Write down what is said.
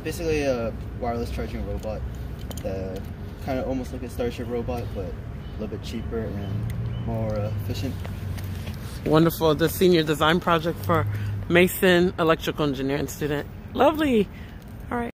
basically a wireless charging robot that kind of almost like a Starship robot, but a little bit cheaper and more efficient. Wonderful. The senior design project for Mason electrical engineering student. Lovely. All right.